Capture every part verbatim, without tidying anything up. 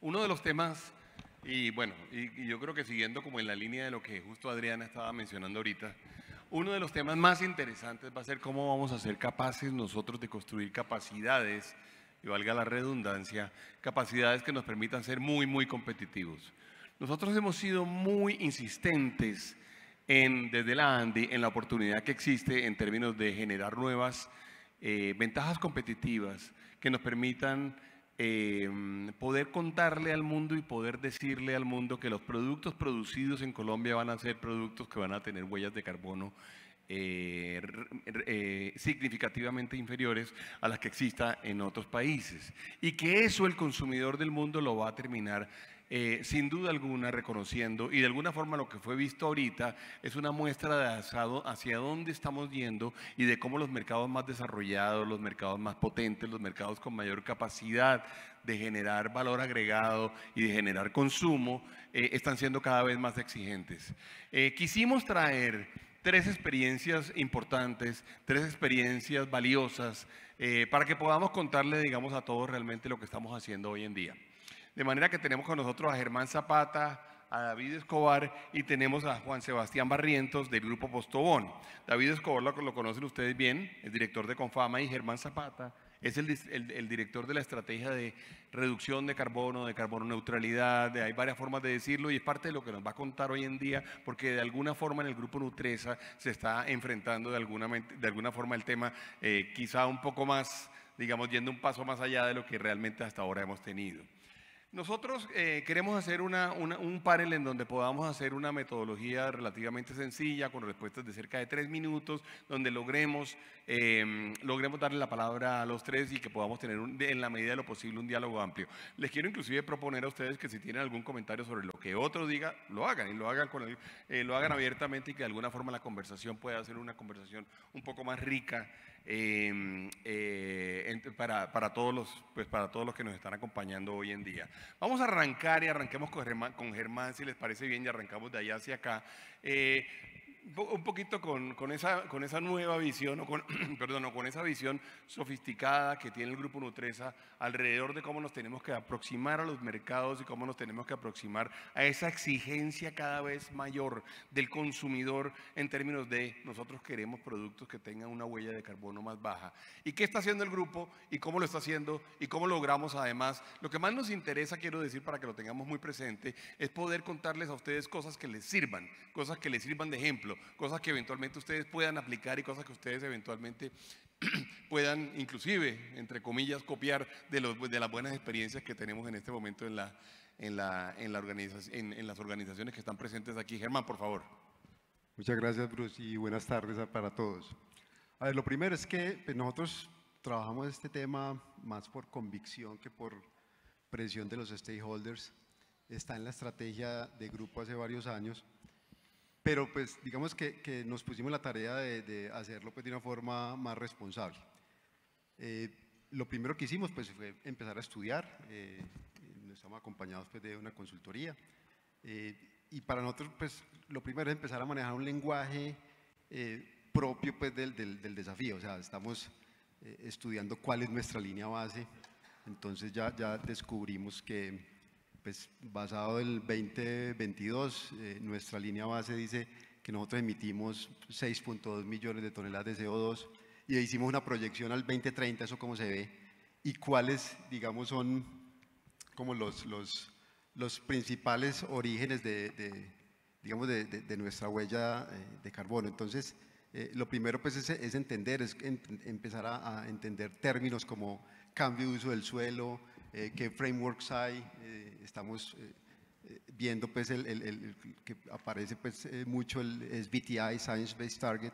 Uno de los temas, y bueno, y, y yo creo que siguiendo como en la línea de lo que justo Adriana estaba mencionando ahorita, uno de los temas más interesantes va a ser cómo vamos a ser capaces nosotros de construir capacidades, y valga la redundancia, capacidades que nos permitan ser muy, muy competitivos. Nosotros hemos sido muy insistentes en, desde la ANDI en la oportunidad que existe en términos de generar nuevas eh, ventajas competitivas que nos permitan eh, poder contarle al mundo y poder decirle al mundo que los productos producidos en Colombia van a ser productos que van a tener huellas de carbono eh, eh, significativamente inferiores a las que exista en otros países, y que eso el consumidor del mundo lo va a terminar Eh, sin duda alguna reconociendo, y de alguna forma lo que fue visto ahorita es una muestra de hacia, hacia dónde estamos yendo y de cómo los mercados más desarrollados, los mercados más potentes, los mercados con mayor capacidad de generar valor agregado y de generar consumo eh, están siendo cada vez más exigentes. Eh, quisimos traer tres experiencias importantes, tres experiencias valiosas eh, para que podamos contarle, digamos, a todos realmente lo que estamos haciendo hoy en día. De manera que tenemos con nosotros a Germán Zapata, a David Escobar y tenemos a Juan Sebastián Barrientos del Grupo Postobón. David Escobar lo, lo conocen ustedes bien, el director de Confama, y Germán Zapata es el, el, el director de la estrategia de reducción de carbono, de carbono neutralidad, de, hay varias formas de decirlo, y es parte de lo que nos va a contar hoy en día, porque de alguna forma en el Grupo Nutresa se está enfrentando de alguna, de alguna forma el tema eh, quizá un poco más, digamos, yendo un paso más allá de lo que realmente hasta ahora hemos tenido. Nosotros eh, queremos hacer una, una, un panel en donde podamos hacer una metodología relativamente sencilla, con respuestas de cerca de tres minutos, donde logremos, eh, logremos darle la palabra a los tres y que podamos tener un, en la medida de lo posible un diálogo amplio. Les quiero inclusive proponer a ustedes que si tienen algún comentario sobre lo que otro diga, lo hagan, y lo hagan, con el, eh, lo hagan abiertamente, y que de alguna forma la conversación pueda ser una conversación un poco más rica Eh, eh, para, para, todos los, pues para todos los que nos están acompañando hoy en día. Vamos a arrancar y arranquemos con Germán, con Germán si les parece bien, y arrancamos de allá hacia acá. Eh, un poquito con, con, esa, con esa nueva visión, o con, perdón, o con esa visión sofisticada que tiene el Grupo Nutresa alrededor de cómo nos tenemos que aproximar a los mercados y cómo nos tenemos que aproximar a esa exigencia cada vez mayor del consumidor en términos de nosotros queremos productos que tengan una huella de carbono más baja. ¿Y qué está haciendo el grupo? ¿Y cómo lo está haciendo? ¿Y cómo logramos además? Lo que más nos interesa, quiero decir, para que lo tengamos muy presente, es poder contarles a ustedes cosas que les sirvan, cosas que les sirvan de ejemplo, cosas que eventualmente ustedes puedan aplicar y cosas que ustedes eventualmente puedan, inclusive, entre comillas, copiar de, los, de las buenas experiencias que tenemos en este momento en, la, en, la, en, la organización, en, en las organizaciones que están presentes aquí. Germán, por favor. Muchas gracias, Bruce, y buenas tardes para todos. A ver, lo primero es que pues, nosotros trabajamos este tema más por convicción que por presión de los stakeholders. Está en la estrategia de grupo hace varios años, pero pues digamos que, que nos pusimos la tarea de, de hacerlo pues, de una forma más responsable. Eh, lo primero que hicimos pues, fue empezar a estudiar, eh, estamos acompañados pues, de una consultoría, eh, y para nosotros pues, lo primero es empezar a manejar un lenguaje eh, propio pues, del, del, del desafío, o sea, estamos eh, estudiando cuál es nuestra línea base, entonces ya, ya descubrimos que pues basado en el veinte veintidós, eh, nuestra línea base dice que nosotros emitimos seis punto dos millones de toneladas de C O dos, y hicimos una proyección al veinte treinta, eso cómo se ve, y cuáles, digamos, son como los, los, los principales orígenes de, de digamos, de, de, de nuestra huella eh, de carbono. Entonces, eh, lo primero pues es, es entender, es en, empezar a, a entender términos como cambio de uso del suelo, Eh, qué frameworks hay, eh, estamos eh, viendo pues el, el, el, que aparece pues eh, mucho el S B T I, Science Based Target,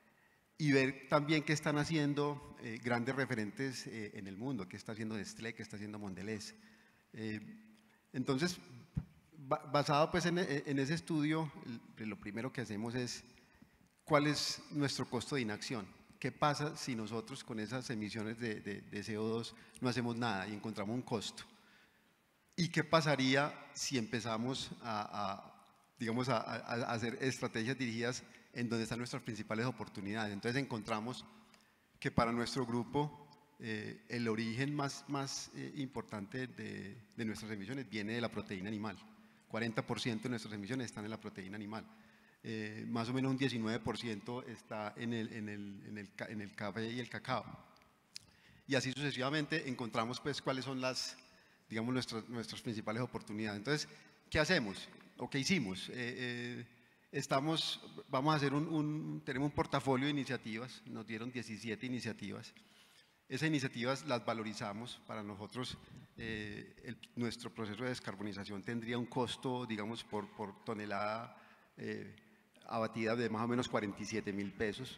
y ver también qué están haciendo eh, grandes referentes eh, en el mundo, qué está haciendo Nestlé, qué está haciendo Mondelez. Eh, entonces, ba basado pues en, en ese estudio, lo primero que hacemos es cuál es nuestro costo de inacción. ¿Qué pasa si nosotros con esas emisiones de, de, de C O dos no hacemos nada y encontramos un costo? ¿Y qué pasaría si empezamos a, a digamos, a, a hacer estrategias dirigidas en donde están nuestras principales oportunidades? Entonces encontramos que para nuestro grupo eh, el origen más, más eh, importante de, de nuestras emisiones viene de la proteína animal. cuarenta por ciento de nuestras emisiones están en la proteína animal. Eh, más o menos un diecinueve por ciento está en el, en, el, en, el, en el café y el cacao. Y así sucesivamente encontramos pues cuáles son las, digamos, nuestras, nuestras principales oportunidades. Entonces, ¿qué hacemos? ¿O qué hicimos? Eh, eh, estamos, vamos a hacer un, un, tenemos un portafolio de iniciativas, nos dieron diecisiete iniciativas. Esas iniciativas las valorizamos. Para nosotros, eh, el, nuestro proceso de descarbonización tendría un costo, digamos, por, por tonelada eh, abatida de más o menos cuarenta y siete mil pesos,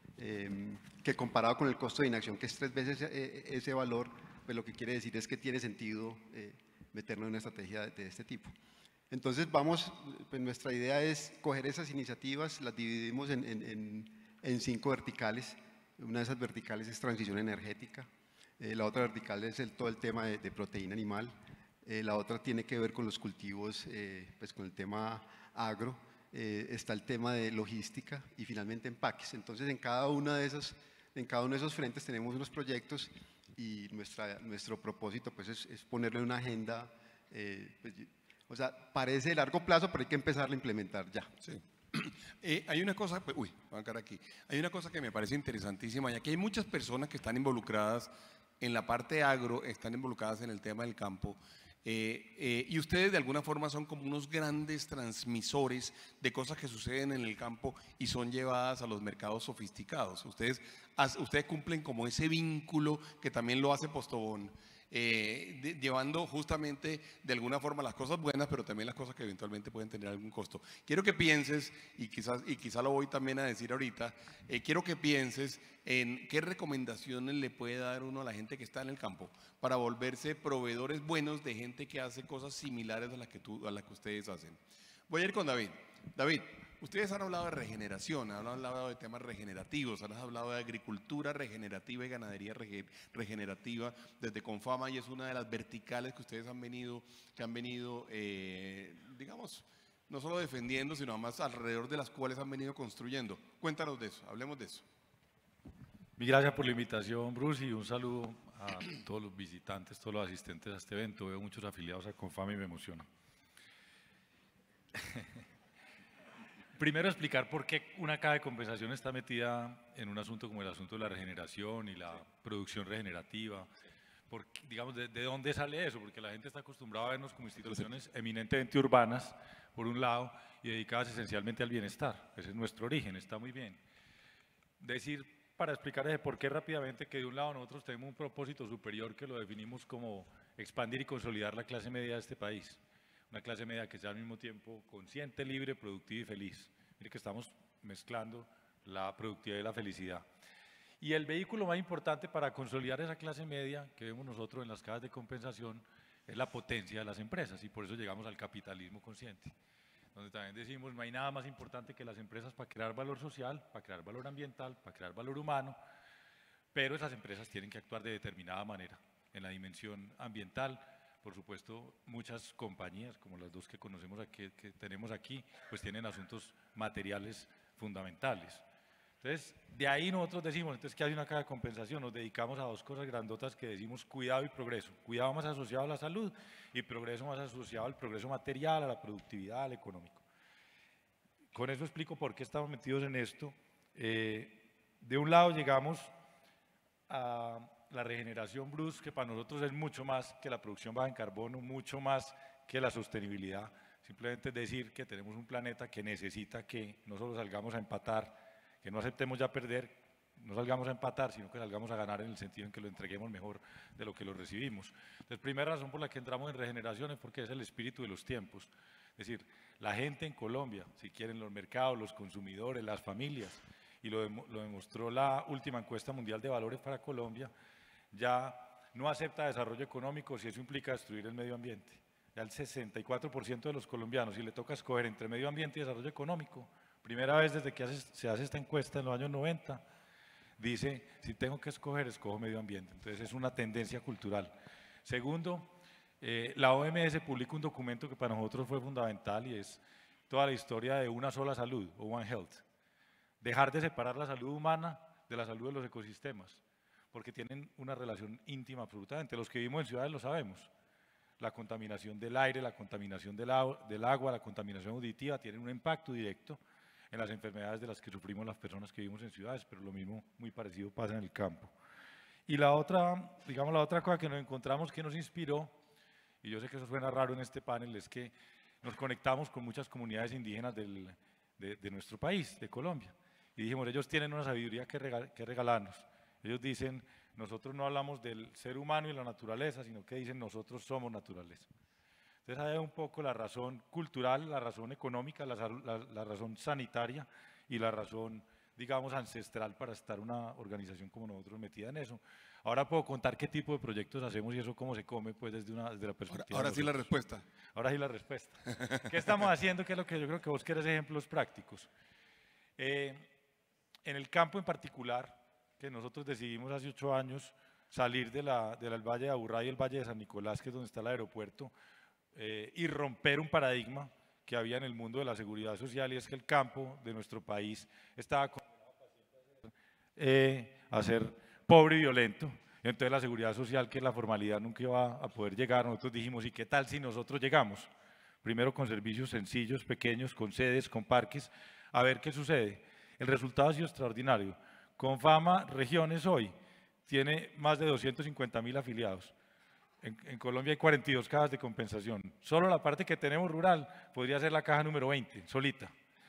eh, que comparado con el costo de inacción, que es tres veces eh, ese valor, pues lo que quiere decir es que tiene sentido eh, meternos en una estrategia de, de este tipo. Entonces, vamos, pues nuestra idea es coger esas iniciativas, las dividimos en, en, en, en cinco verticales. Una de esas verticales es transición energética, eh, la otra vertical es el, todo el tema de, de proteína animal, eh, la otra tiene que ver con los cultivos, eh, pues con el tema agro, eh, está el tema de logística y finalmente empaques. Entonces, en cada, una de esos, en cada uno de esos frentes tenemos unos proyectos y nuestra, nuestro propósito pues, es, es ponerle una agenda, eh, pues, o sea, parece de largo plazo, pero hay que empezar a implementar ya. Sí. Eh, hay una cosa, pues, uy, voy a quedar aquí. Hay una cosa que me parece interesantísima, ya que hay muchas personas que están involucradas en la parte agro, están involucradas en el tema del campo, eh, eh, y ustedes de alguna forma son como unos grandes transmisores de cosas que suceden en el campo y son llevadas a los mercados sofisticados. Ustedes, ustedes cumplen como ese vínculo que también lo hace Postobón. Eh, de, llevando justamente de alguna forma las cosas buenas, pero también las cosas que eventualmente pueden tener algún costo. Quiero que pienses, y quizás y quizá lo voy también a decir ahorita, eh, quiero que pienses en qué recomendaciones le puede dar uno a la gente que está en el campo para volverse proveedores buenos de gente que hace cosas similares a las que, tú, a las que ustedes hacen. Voy a ir con David. David, ustedes han hablado de regeneración, han hablado de temas regenerativos, han hablado de agricultura regenerativa y ganadería rege, regenerativa desde Confama, y es una de las verticales que ustedes han venido, que han venido, eh, digamos, no solo defendiendo, sino además alrededor de las cuales han venido construyendo. Cuéntanos de eso, hablemos de eso. Mil gracias por la invitación, Bruce, y un saludo a todos los visitantes, todos los asistentes a este evento. Veo muchos afiliados a Confama y me emociona. Primero, explicar por qué una caja de compensación está metida en un asunto como el asunto de la regeneración y la producción regenerativa. Por, digamos, de, ¿de dónde sale eso? Porque la gente está acostumbrada a vernos como instituciones eminentemente urbanas, por un lado, y dedicadas esencialmente al bienestar. Ese es nuestro origen, está muy bien. Decir, para explicar ese por qué rápidamente, que de un lado nosotros tenemos un propósito superior que lo definimos como expandir y consolidar la clase media de este país. Una clase media que sea al mismo tiempo consciente, libre, productiva y feliz. Mire que estamos mezclando la productividad y la felicidad. Y el vehículo más importante para consolidar esa clase media que vemos nosotros en las cajas de compensación es la potencia de las empresas, y por eso llegamos al capitalismo consciente, donde también decimos no hay nada más importante que las empresas para crear valor social, para crear valor ambiental, para crear valor humano, pero esas empresas tienen que actuar de determinada manera en la dimensión ambiental. Por supuesto, muchas compañías, como las dos que conocemos aquí, que tenemos aquí, pues tienen asuntos materiales fundamentales. Entonces, de ahí nosotros decimos, entonces, ¿qué hace una caja de compensación? Nos dedicamos a dos cosas grandotas que decimos cuidado y progreso. Cuidado más asociado a la salud y progreso más asociado al progreso material, a la productividad, al económico. Con eso explico por qué estamos metidos en esto. Eh, de un lado llegamos a la regeneración, Bruce, que para nosotros es mucho más que la producción baja en carbono, mucho más que la sostenibilidad. Simplemente es decir que tenemos un planeta que necesita que no solo salgamos a empatar, que no aceptemos ya perder, no salgamos a empatar, sino que salgamos a ganar en el sentido en que lo entreguemos mejor de lo que lo recibimos. Entonces, primera razón por la que entramos en regeneración es porque es el espíritu de los tiempos. Es decir, la gente en Colombia, si quieren los mercados, los consumidores, las familias, y lo, lo demostró la última encuesta mundial de valores para Colombia, ya no acepta desarrollo económico si eso implica destruir el medio ambiente. Ya el sesenta y cuatro por ciento de los colombianos, si le toca escoger entre medio ambiente y desarrollo económico, primera vez desde que hace, se hace esta encuesta en los años noventa, dice, si tengo que escoger, escojo medio ambiente. Entonces es una tendencia cultural. Segundo, eh, la O M S publica un documento que para nosotros fue fundamental y es toda la historia de una sola salud, o One Health. Dejar de separar la salud humana de la salud de los ecosistemas. porque tienen una relación íntima absolutamente. Los que vivimos en ciudades lo sabemos. La contaminación del aire, la contaminación del, del agua, la contaminación auditiva tienen un impacto directo en las enfermedades de las que sufrimos las personas que vivimos en ciudades, pero lo mismo, muy parecido, pasa en el campo. Y la otra, digamos, la otra cosa que nos encontramos que nos inspiró, y yo sé que eso suena raro en este panel, es que nos conectamos con muchas comunidades indígenas del, de, de nuestro país, de Colombia, y dijimos, ellos tienen una sabiduría que, regal, que regalarnos. Ellos dicen, nosotros no hablamos del ser humano y la naturaleza, sino que dicen, nosotros somos naturaleza. Entonces hay un poco la razón cultural, la razón económica, la, la, la razón sanitaria y la razón, digamos, ancestral para estar una organización como nosotros metida en eso. Ahora puedo contar qué tipo de proyectos hacemos y eso cómo se come, pues desde, una, desde la perspectiva. Ahora, ahora sí la respuesta. Ahora sí la respuesta. ¿Qué estamos haciendo? ¿Qué es lo que yo creo que vos querés ejemplos prácticos? Eh, en el campo en particular, que nosotros decidimos hace ocho años salir de la, de la, del Valle de Aburrá y el Valle de San Nicolás, que es donde está el aeropuerto, eh, y romper un paradigma que había en el mundo de la seguridad social, y es que el campo de nuestro país estaba eh, a ser pobre y violento. Entonces la seguridad social, que es la formalidad, nunca iba a poder llegar. Nosotros dijimos, ¿y qué tal si nosotros llegamos? Primero con servicios sencillos, pequeños, con sedes, con parques, a ver qué sucede. El resultado ha sido extraordinario. Confama Regiones hoy tiene más de doscientos cincuenta mil afiliados. En, en Colombia hay cuarenta y dos cajas de compensación. Solo la parte que tenemos rural podría ser la caja número veinte, solita.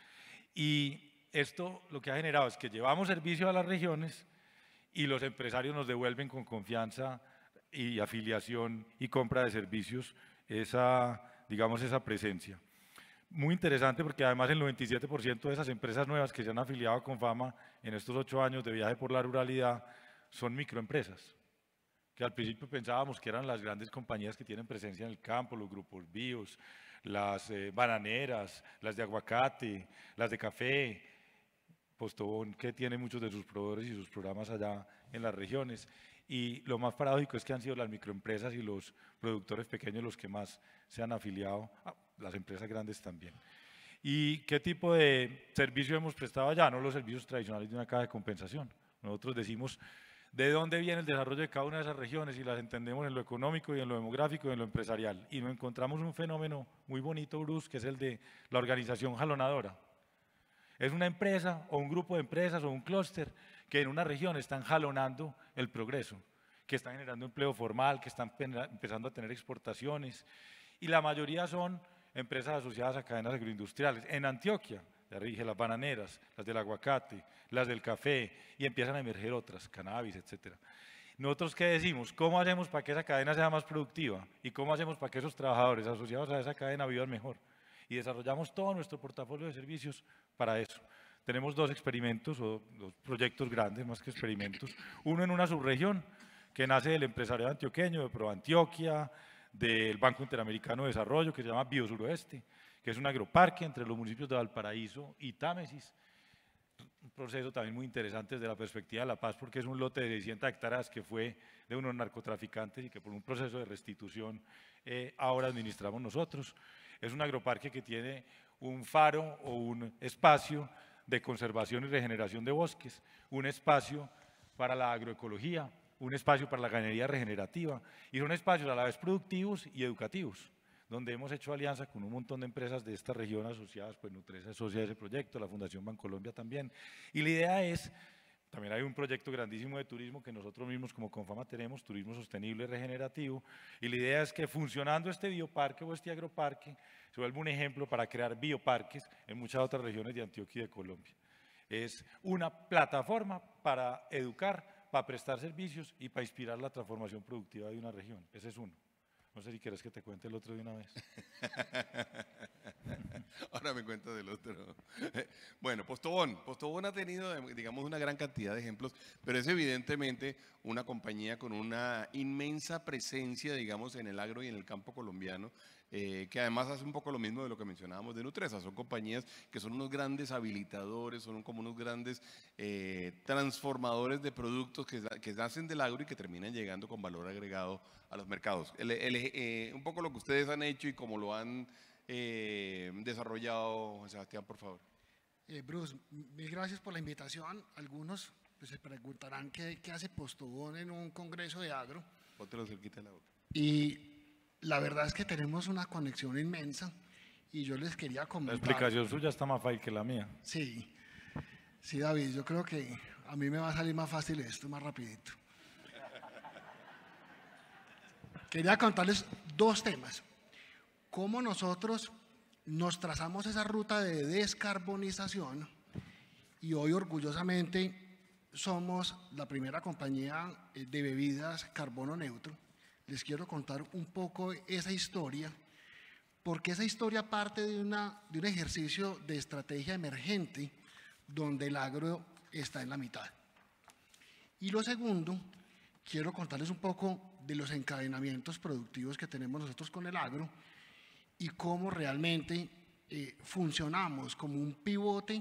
Y esto lo que ha generado es que llevamos servicio a las regiones y los empresarios nos devuelven con confianza y afiliación y compra de servicios esa, digamos, esa presencia. Muy interesante porque además el noventa y siete por ciento de esas empresas nuevas que se han afiliado a Confama en estos ocho años de viaje por la ruralidad son microempresas, que al principio pensábamos que eran las grandes compañías que tienen presencia en el campo, los grupos BIOS, las eh, bananeras, las de aguacate, las de café, Postobón, que tiene muchos de sus proveedores y sus programas allá en las regiones. Y lo más paradójico es que han sido las microempresas y los productores pequeños los que más se han afiliado, ah, las empresas grandes también. ¿Y qué tipo de servicio hemos prestado allá? No los servicios tradicionales de una caja de compensación. Nosotros decimos de dónde viene el desarrollo de cada una de esas regiones y las entendemos en lo económico y en lo demográfico y en lo empresarial. Y nos encontramos un fenómeno muy bonito, Bruce, que es el de la organización jalonadora. Es una empresa o un grupo de empresas o un clúster que en una región están jalonando el progreso, que están generando empleo formal, que están empezando a tener exportaciones, y la mayoría son empresas asociadas a cadenas agroindustriales. En Antioquia, ya dije, las bananeras, las del aguacate, las del café, y empiezan a emerger otras, cannabis, etcétera. Nosotros, ¿qué decimos? ¿Cómo hacemos para que esa cadena sea más productiva? ¿Y cómo hacemos para que esos trabajadores asociados a esa cadena vivan mejor? Y desarrollamos todo nuestro portafolio de servicios para eso. Tenemos dos experimentos o dos proyectos grandes, más que experimentos. Uno en una subregión que nace del empresariado antioqueño, de ProAntioquia, del Banco Interamericano de Desarrollo, que se llama Biosuroeste, que es un agroparque entre los municipios de Valparaíso y Támesis. Un proceso también muy interesante desde la perspectiva de La Paz, porque es un lote de seiscientas hectáreas que fue de unos narcotraficantes y que por un proceso de restitución eh, ahora administramos nosotros. Es un agroparque que tiene un faro o un espacio de conservación y regeneración de bosques, un espacio para la agroecología, un espacio para la ganadería regenerativa, y son espacios a la vez productivos y educativos, donde hemos hecho alianza con un montón de empresas de esta región asociadas, pues Nutresa asocia a ese proyecto, la Fundación Bancolombia también, y la idea es, también hay un proyecto grandísimo de turismo que nosotros mismos como Confama tenemos, turismo sostenible y regenerativo, y la idea es que funcionando este bioparque o este agroparque, se vuelve un ejemplo para crear bioparques en muchas otras regiones de Antioquia y de Colombia. Es una plataforma para educar, para prestar servicios y para inspirar la transformación productiva de una región. Ese es uno. No sé si quieres que te cuente el otro de una vez. Ahora me cuento del otro. Bueno, Postobón. Postobón ha tenido, digamos, una gran cantidad de ejemplos, pero es evidentemente una compañía con una inmensa presencia, digamos, en el agro y en el campo colombiano, eh, que además hace un poco lo mismo de lo que mencionábamos de Nutresa. Son compañías que son unos grandes habilitadores, son como unos grandes eh, transformadores de productos que, que nacen del agro y que terminan llegando con valor agregado a los mercados. El, el, eh, un poco lo que ustedes han hecho y cómo lo han eh, desarrollado, Juan Sebastián, por favor. Eh, Bruce, mil gracias por la invitación. Algunos pues se preguntarán qué, qué hace Postobón en un congreso de agro. Otro cerquita de la boca. Y la verdad es que tenemos una conexión inmensa y yo les quería La comentar. explicación suya está más fácil que la mía. Sí, sí, David, yo creo que a mí me va a salir más fácil esto, más rapidito. Quería contarles dos temas. Cómo nosotros nos trazamos esa ruta de descarbonización y hoy orgullosamente somos la primera compañía de bebidas carbono neutro. Les quiero contar un poco esa historia, porque esa historia parte de, una, de un ejercicio de estrategia emergente donde el agro está en la mitad. Y lo segundo, quiero contarles un poco de los encadenamientos productivos que tenemos nosotros con el agro y cómo realmente eh, funcionamos como un pivote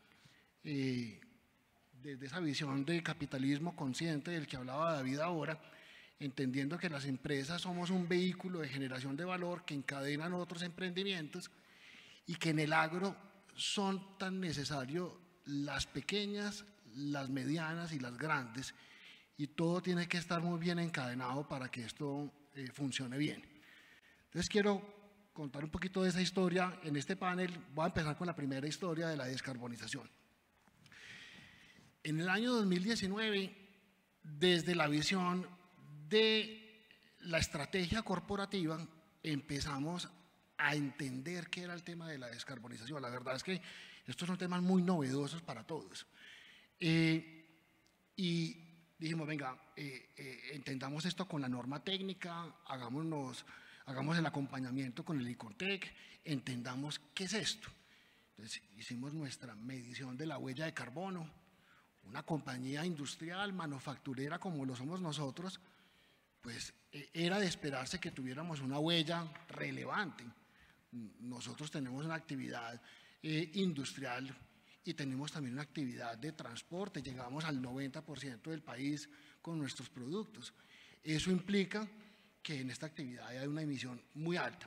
eh, desde esa visión de capitalismo consciente del que hablaba David ahora, entendiendo que las empresas somos un vehículo de generación de valor que encadenan otros emprendimientos y que en el agro son tan necesarios las pequeñas, las medianas y las grandes, y todo tiene que estar muy bien encadenado para que esto eh, funcione bien. Entonces quiero contar un poquito de esa historia en este panel. Voy a empezar con la primera historia de la descarbonización. En el año dos mil diecinueve, desde la visión de la estrategia corporativa, empezamos a entender qué era el tema de la descarbonización. La verdad es que estos son temas muy novedosos para todos. Eh, y dijimos, venga, eh, eh, entendamos esto con la norma técnica, hagámonos, hagamos el acompañamiento con el ICONTEC, entendamos qué es esto. Entonces hicimos nuestra medición de la huella de carbono. Una compañía industrial, manufacturera como lo somos nosotros, pues eh, era de esperarse que tuviéramos una huella relevante. Nosotros tenemos una actividad eh, industrial y tenemos también una actividad de transporte, llegamos al noventa por ciento del país con nuestros productos. Eso implica que en esta actividad hay una emisión muy alta.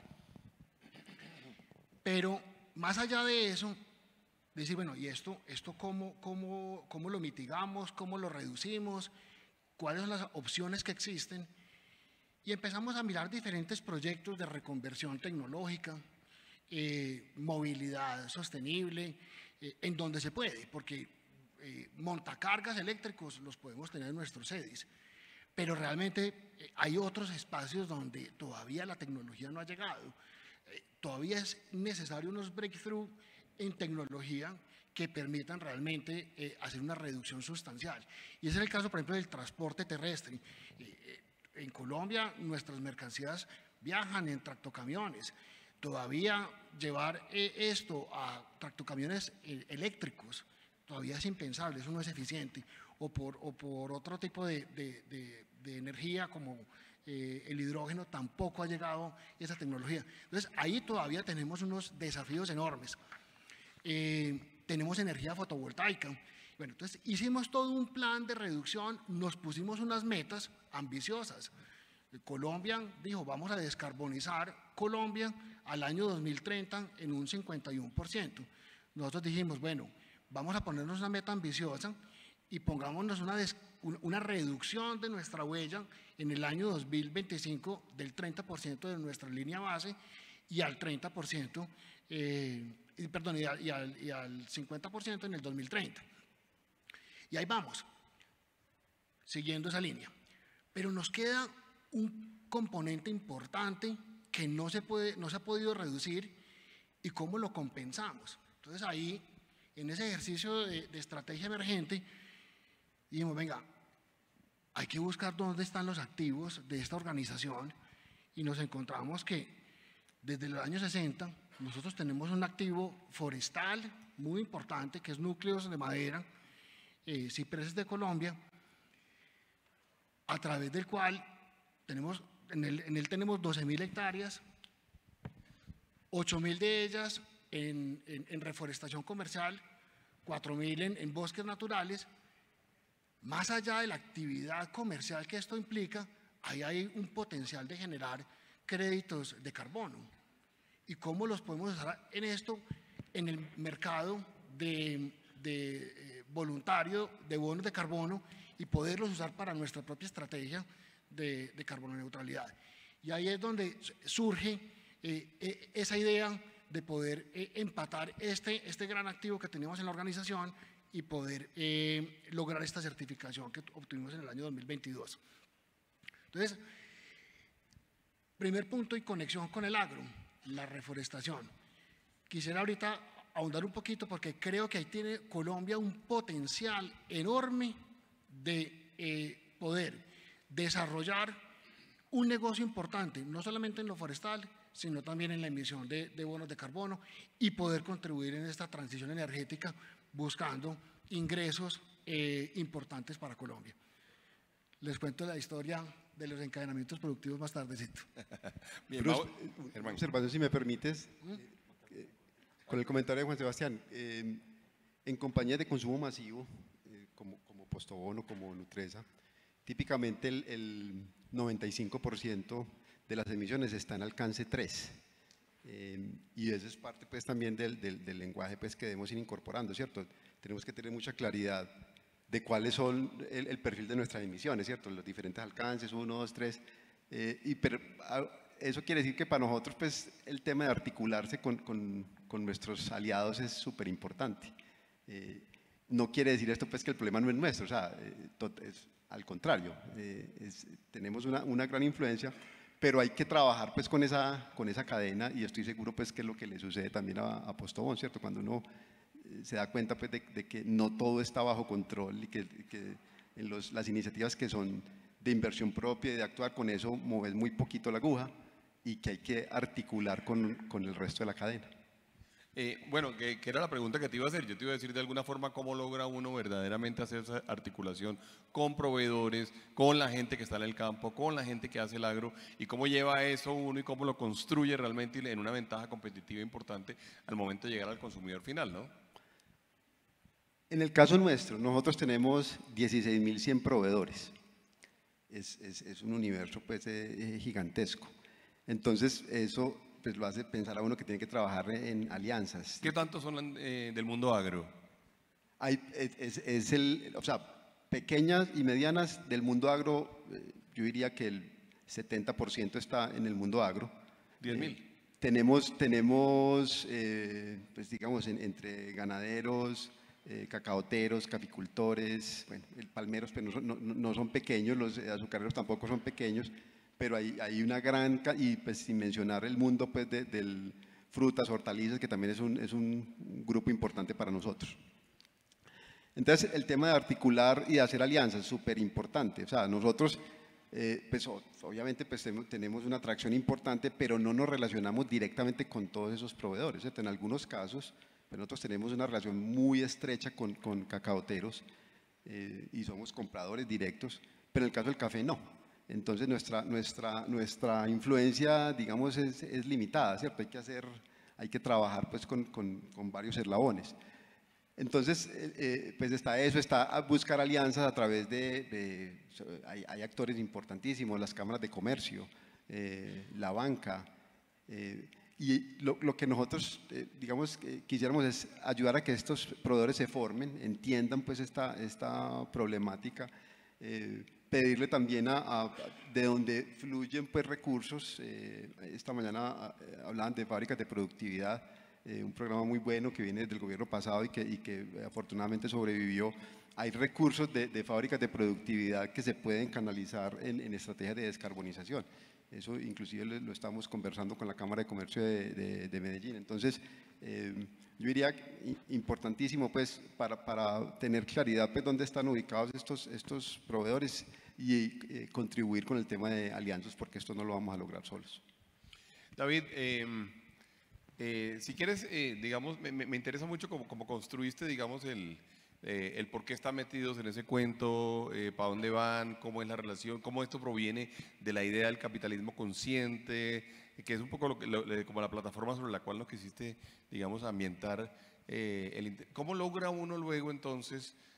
Pero más allá de eso, decir, bueno, ¿y esto, esto cómo, cómo, cómo lo mitigamos, cómo lo reducimos, cuáles son las opciones que existen? Y empezamos a mirar diferentes proyectos de reconversión tecnológica, eh, movilidad sostenible, eh, en donde se puede, porque eh, montacargas eléctricos los podemos tener en nuestros C E D I S, pero realmente eh, hay otros espacios donde todavía la tecnología no ha llegado. Eh, todavía es necesario unos breakthroughs en tecnología que permitan realmente eh, hacer una reducción sustancial. Y ese es el caso, por ejemplo, del transporte terrestre. Eh, eh, en Colombia nuestras mercancías viajan en tractocamiones. Todavía llevar eh, esto a tractocamiones eh, eléctricos todavía es impensable, eso no es eficiente. O por, o por otro tipo de, de, de, de energía como eh, el hidrógeno tampoco ha llegado esa tecnología. Entonces ahí todavía tenemos unos desafíos enormes. Eh, tenemos energía fotovoltaica. Bueno, entonces hicimos todo un plan de reducción, nos pusimos unas metas ambiciosas. Colombia dijo, vamos a descarbonizar Colombia al año dos mil treinta en un cincuenta y uno por ciento. Nosotros dijimos, bueno, vamos a ponernos una meta ambiciosa y pongámonos una, des, una reducción de nuestra huella en el año dos mil veinticinco del treinta por ciento de nuestra línea base y al treinta por ciento, eh, perdón, y al, y, al, y al cincuenta por ciento en el dos mil treinta. Y ahí vamos, siguiendo esa línea. Pero nos queda un componente importante que no se, puede, no se ha podido reducir y cómo lo compensamos. Entonces ahí, en ese ejercicio de, de estrategia emergente, dijimos, venga, hay que buscar dónde están los activos de esta organización y nos encontramos que desde los años sesenta nosotros tenemos un activo forestal muy importante que es Núcleos de Madera, eh, Cipreses de Colombia, a través del cual tenemos, en él, en él tenemos doce mil hectáreas, ocho mil de ellas en, en, en reforestación comercial, cuatro mil en, en bosques naturales. Más allá de la actividad comercial que esto implica, ahí hay un potencial de generar créditos de carbono. ¿Y cómo los podemos usar en esto? En el mercado de, de eh, voluntario de bonos de carbono y poderlos usar para nuestra propia estrategia de, de carbono neutralidad. Y ahí es donde surge eh, eh, esa idea de poder eh, empatar este, este gran activo que tenemos en la organización y poder eh, lograr esta certificación que obtuvimos en el año dos mil veintidós. Entonces, primer punto y conexión con el agro, la reforestación. Quisiera ahorita ahondar un poquito porque creo que ahí tiene Colombia un potencial enorme de eh, poder desarrollar un negocio importante, no solamente en lo forestal, sino también en la emisión de, de bonos de carbono y poder contribuir en esta transición energética buscando ingresos eh, importantes para Colombia. Les cuento la historia de los encadenamientos productivos más tardecito. Bien, Bruce, vamos- eh, Germán. observación, si me permites, eh, eh, con el comentario de Juan Sebastián, eh, en compañías de consumo masivo, eh, como, como Postobono, como Nutresa, típicamente el, el noventa y cinco por ciento de las emisiones está en alcance tres. Eh, y eso es parte pues también del, del, del lenguaje pues que debemos ir incorporando, ¿cierto? Tenemos que tener mucha claridad de cuáles son el, el perfil de nuestras emisiones, ¿cierto? Los diferentes alcances, uno, dos, tres. Eh, y pero, a, eso quiere decir que para nosotros pues el tema de articularse con, con, con nuestros aliados es súper importante. Eh, no quiere decir esto pues que el problema no es nuestro, o sea, eh, tot, es, al contrario, eh, es, tenemos una, una gran influencia, pero hay que trabajar pues con esa, con esa cadena y estoy seguro pues que es lo que le sucede también a, a Postobón, ¿cierto? Cuando uno eh, se da cuenta pues de, de que no todo está bajo control y que, que en los, las iniciativas que son de inversión propia y de actuar con eso mueves muy poquito la aguja y que hay que articular con, con el resto de la cadena. Eh, bueno, que, que era la pregunta que te iba a hacer. Yo te iba a decir de alguna forma cómo logra uno verdaderamente hacer esa articulación con proveedores, con la gente que está en el campo, con la gente que hace el agro y cómo lleva eso uno y cómo lo construye realmente en una ventaja competitiva importante al momento de llegar al consumidor final, ¿no? En el caso nuestro, nosotros tenemos dieciséis mil cien proveedores. Es, es, es un universo pues, eh, gigantesco. Entonces, eso pues, lo hace pensar a uno que tiene que trabajar en alianzas. ¿Qué tantos son eh, del mundo agro? Hay, es, es el, o sea, pequeñas y medianas del mundo agro, eh, yo diría que el setenta por ciento está en el mundo agro. diez mil. Eh, tenemos, tenemos eh, pues digamos, en, entre ganaderos, eh, cacaoteros, caficultores, bueno, el palmeros pues no, son, no, no son pequeños, los azucareros tampoco son pequeños, pero hay, hay una gran, y pues sin mencionar el mundo pues de, del frutas, hortalizas, que también es un, es un grupo importante para nosotros. Entonces, el tema de articular y de hacer alianzas es súper importante. O sea, nosotros, eh, pues obviamente pues, tenemos una atracción importante, pero no nos relacionamos directamente con todos esos proveedores, ¿cierto? En algunos casos, pues nosotros tenemos una relación muy estrecha con, con cacaoteros eh, y somos compradores directos, pero en el caso del café no. Entonces, nuestra, nuestra, nuestra influencia, digamos, es, es limitada, ¿cierto? Hay que hacer, hay que trabajar pues, con, con, con varios eslabones. Entonces, eh, pues está eso, está buscar alianzas a través de, de hay, hay actores importantísimos, las cámaras de comercio, eh, la banca, eh, y lo, lo que nosotros, eh, digamos, eh, quisiéramos es ayudar a que estos proveedores se formen, entiendan pues esta, esta problemática, eh, pedirle también a, a de donde fluyen pues recursos, eh, esta mañana eh, hablaban de fábricas de productividad, Eh, un programa muy bueno que viene del gobierno pasado y que, y que afortunadamente sobrevivió. Hay recursos de, de fábricas de productividad que se pueden canalizar en, en estrategias de descarbonización. Eso inclusive lo, lo estamos conversando con la Cámara de Comercio de, de, de Medellín. Entonces, eh, yo diría importantísimo pues para, para tener claridad pues dónde están ubicados estos, estos proveedores y eh, contribuir con el tema de alianzas, porque esto no lo vamos a lograr solos. David, eh, Eh, si quieres, eh, digamos, me, me interesa mucho cómo, cómo construiste, digamos, el, eh, el por qué están metidos en ese cuento, eh, para dónde van, cómo es la relación, cómo esto proviene de la idea del capitalismo consciente, que es un poco lo que, lo, como la plataforma sobre la cual nos quisiste, digamos, ambientar. Eh, el, ¿Cómo logra uno luego entonces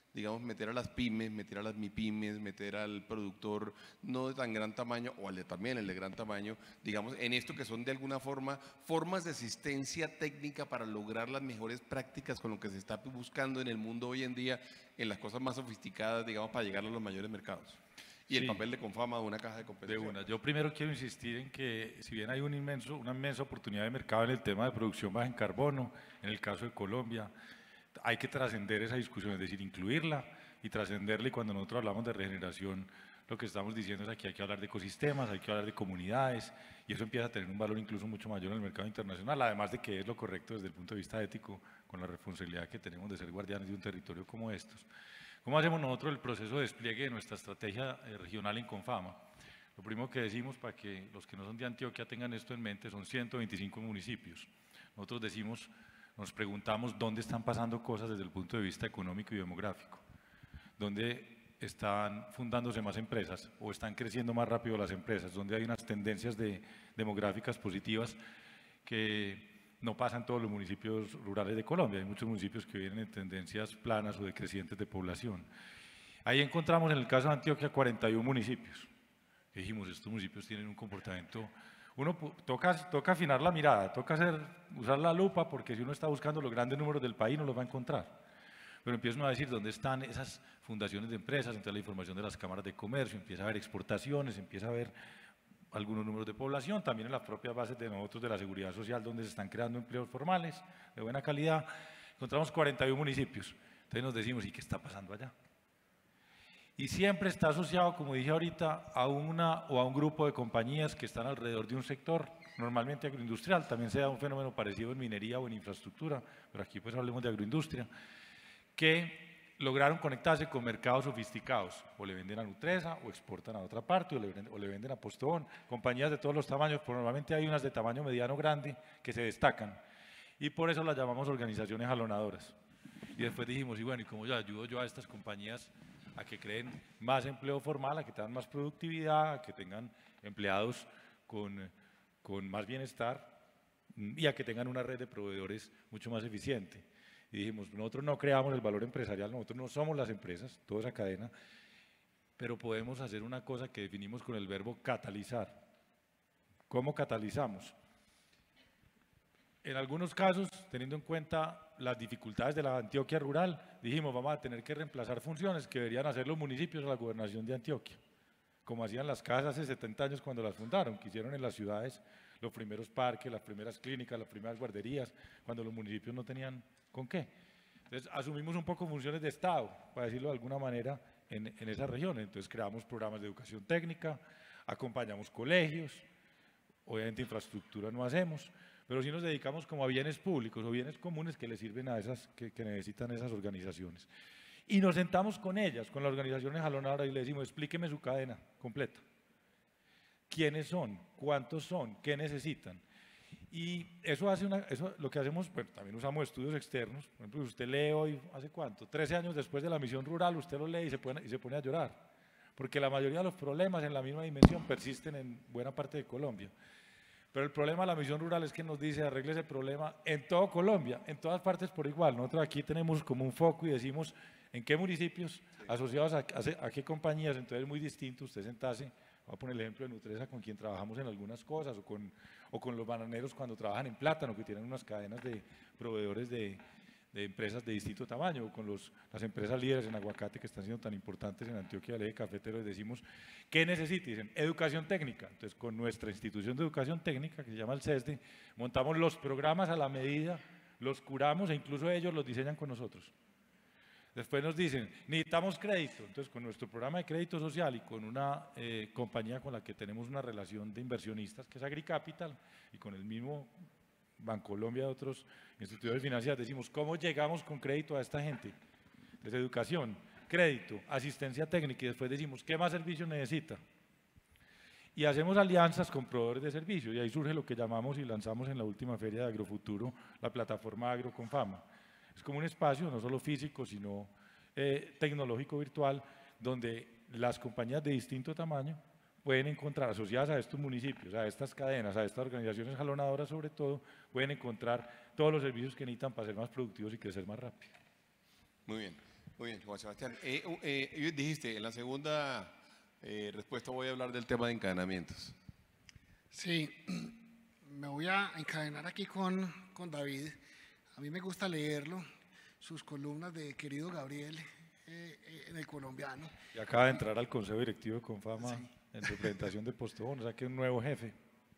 digamos, meter a las pymes, meter a las mipymes, meter al productor no de tan gran tamaño, o al de también el de gran tamaño, digamos, en esto que son de alguna forma formas de asistencia técnica para lograr las mejores prácticas con lo que se está buscando en el mundo hoy en día, en las cosas más sofisticadas, digamos, para llegar a los mayores mercados. Y el Sí. papel de Confama de una caja de De compensación. una. Yo primero quiero insistir en que si bien hay un inmenso, una inmensa oportunidad de mercado en el tema de producción baja en carbono, en el caso de Colombia, hay que trascender esa discusión, es decir, incluirla y trascenderla. Y cuando nosotros hablamos de regeneración, lo que estamos diciendo es que hay que hablar de ecosistemas, hay que hablar de comunidades, y eso empieza a tener un valor incluso mucho mayor en el mercado internacional, además de que es lo correcto desde el punto de vista ético, con la responsabilidad que tenemos de ser guardianes de un territorio como estos. ¿Cómo hacemos nosotros el proceso de despliegue de nuestra estrategia eh, regional en Confama? Lo primero que decimos, para que los que no son de Antioquia tengan esto en mente, son ciento veinticinco municipios. Nosotros decimos, nos preguntamos dónde están pasando cosas desde el punto de vista económico y demográfico, dónde están fundándose más empresas o están creciendo más rápido las empresas, donde hay unas tendencias de, demográficas positivas que no pasan en todos los municipios rurales de Colombia. Hay muchos municipios que vienen en tendencias planas o decrecientes de población. Ahí encontramos en el caso de Antioquia cuarenta y uno municipios. Dijimos, estos municipios tienen un comportamiento, uno toca, toca afinar la mirada, toca hacer, usar la lupa, porque si uno está buscando los grandes números del país no los va a encontrar. Pero empieza uno a decir dónde están esas fundaciones de empresas, entra la información de las cámaras de comercio, empieza a haber exportaciones, empieza a haber algunos números de población, también en las propias bases de nosotros de la seguridad social, donde se están creando empleos formales de buena calidad. Encontramos cuarenta y uno municipios. Entonces nos decimos, ¿y qué está pasando allá? Y siempre está asociado, como dije ahorita, a una o a un grupo de compañías que están alrededor de un sector, normalmente agroindustrial, también se da un fenómeno parecido en minería o en infraestructura, pero aquí pues hablemos de agroindustria, que lograron conectarse con mercados sofisticados, o le venden a Nutresa, o exportan a otra parte, o le venden, o le venden a Postobón, compañías de todos los tamaños, pero normalmente hay unas de tamaño mediano grande que se destacan, y por eso las llamamos organizaciones jalonadoras. Y después dijimos, y bueno, ¿y cómo yo ayudo yo a estas compañías a que creen más empleo formal, a que tengan más productividad, a que tengan empleados con, con más bienestar y a que tengan una red de proveedores mucho más eficiente? Y dijimos, nosotros no creamos el valor empresarial, nosotros no somos las empresas, toda esa cadena, pero podemos hacer una cosa que definimos con el verbo catalizar. ¿Cómo catalizamos? En algunos casos, teniendo en cuenta las dificultades de la Antioquia rural, dijimos, vamos a tener que reemplazar funciones que deberían hacer los municipios a la gobernación de Antioquia, como hacían las casas hace setenta años cuando las fundaron, que hicieron en las ciudades los primeros parques, las primeras clínicas, las primeras guarderías, cuando los municipios no tenían con qué. Entonces, asumimos un poco funciones de Estado, para decirlo de alguna manera, en, en esa región. Entonces, creamos programas de educación técnica, acompañamos colegios, obviamente infraestructura no hacemos, pero sí nos dedicamos como a bienes públicos o bienes comunes que le sirven a esas, que, que necesitan esas organizaciones. Y nos sentamos con ellas, con las organizaciones jalonadoras, y le decimos, explíqueme su cadena completa. ¿Quiénes son? ¿Cuántos son? ¿Qué necesitan? Y eso hace una, eso lo que hacemos, bueno, también usamos estudios externos. Por ejemplo, usted lee hoy, ¿hace cuánto? trece años después de la misión rural, usted lo lee y se pone, y se pone a llorar, porque la mayoría de los problemas en la misma dimensión persisten en buena parte de Colombia. Pero el problema de la misión rural es que nos dice, arregle ese problema en todo Colombia, en todas partes por igual. Nosotros aquí tenemos como un foco y decimos en qué municipios, sí, asociados a, a, a qué compañías, entonces es muy distinto usted sentarse. Voy a poner el ejemplo de Nutresa, con quien trabajamos en algunas cosas, o con, o con los bananeros cuando trabajan en plátano, que tienen unas cadenas de proveedores de, de empresas de distinto tamaño, o con los, las empresas líderes en aguacate que están siendo tan importantes en Antioquia, el eje cafetero, les decimos, ¿qué necesitan? Dicen, educación técnica. Entonces, con nuestra institución de educación técnica, que se llama el CESDE, montamos los programas a la medida, los curamos e incluso ellos los diseñan con nosotros. Después nos dicen, necesitamos crédito. Entonces, con nuestro programa de crédito social y con una eh, compañía con la que tenemos una relación de inversionistas, que es AgriCapital, y con el mismo Bancolombia y otros instituciones financieras, decimos, ¿cómo llegamos con crédito a esta gente? Desde educación, crédito, asistencia técnica, y después decimos, ¿qué más servicios necesita? Y hacemos alianzas con proveedores de servicios, y ahí surge lo que llamamos y lanzamos en la última feria de Agrofuturo, la plataforma Agro Confama. Es como un espacio, no solo físico, sino eh, tecnológico virtual, donde las compañías de distinto tamaño pueden encontrar, asociadas a estos municipios, a estas cadenas, a estas organizaciones jalonadoras sobre todo, pueden encontrar todos los servicios que necesitan para ser más productivos y crecer más rápido. Muy bien. Muy bien, Juan Sebastián. Eh, eh, dijiste, en la segunda eh, respuesta voy a hablar del tema de encadenamientos. Sí, me voy a encadenar aquí con, con David. A mí me gusta leerlo, sus columnas de querido Gabriel eh, eh, en El Colombiano. Y acaba de entrar al Consejo Directivo de Confama Sí. en representación de Postobón, o sea que es un nuevo jefe.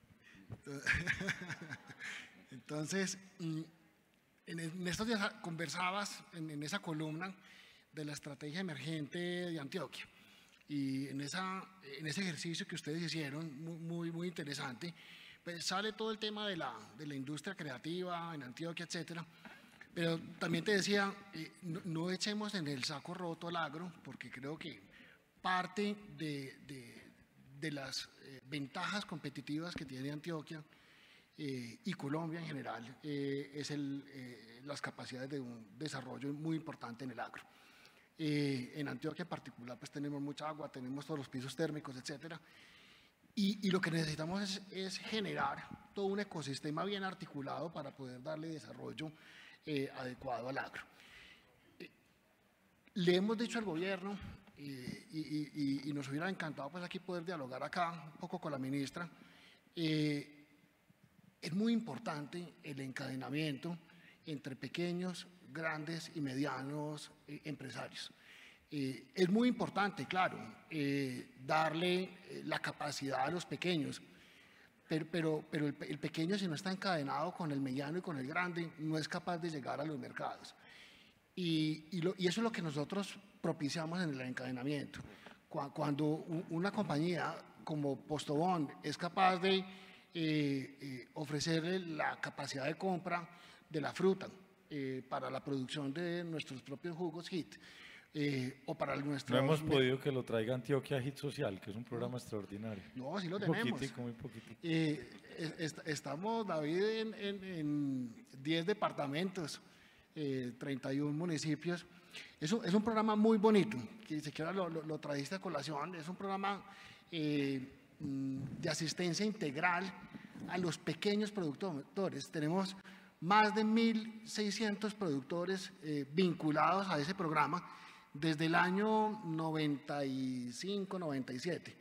Entonces, mm, en, en estos días conversabas en, en esa columna de la estrategia emergente de Antioquia. Y en, esa, en ese ejercicio que ustedes hicieron, muy, muy, muy interesante, pues sale todo el tema de la, de la industria creativa en Antioquia, etcétera. Pero también te decía, eh, no, no echemos en el saco roto al agro, porque creo que parte de, de, de las eh, ventajas competitivas que tiene Antioquia eh, y Colombia en general eh, es el, eh, las capacidades de un desarrollo muy importante en el agro. Eh, en Antioquia en particular pues tenemos mucha agua, tenemos todos los pisos térmicos, etcétera. Y, y lo que necesitamos es, es generar todo un ecosistema bien articulado para poder darle desarrollo eh, adecuado al agro. Eh, le hemos dicho al gobierno, eh, y, y, y, y nos hubiera encantado pues aquí poder dialogar acá un poco con la ministra, eh, es muy importante el encadenamiento entre pequeños, grandes y medianos eh, empresarios. Eh, es muy importante, claro, eh, darle eh, la capacidad a los pequeños, pero, pero, pero el, el pequeño, si no está encadenado con el mediano y con el grande, no es capaz de llegar a los mercados. Y, y, lo, y eso es lo que nosotros propiciamos en el encadenamiento. Cuando una compañía como Postobón es capaz de eh, eh, ofrecerle la capacidad de compra de la fruta eh, para la producción de nuestros propios jugos H I T, eh, o para nuestros... No hemos podido que lo traiga Antioquia Hit Social, que es un programa extraordinario. No, sí lo Muy tenemos. poquitico, muy poquitico. Eh, est estamos, David, en, en, en diez departamentos, eh, treinta y uno municipios. Es un, es un programa muy bonito, que ni siquiera lo, lo, lo trajiste a colación. Es un programa eh, de asistencia integral a los pequeños productores. Tenemos más de mil seiscientos productores eh, vinculados a ese programa desde el año noventa y cinco, noventa y siete.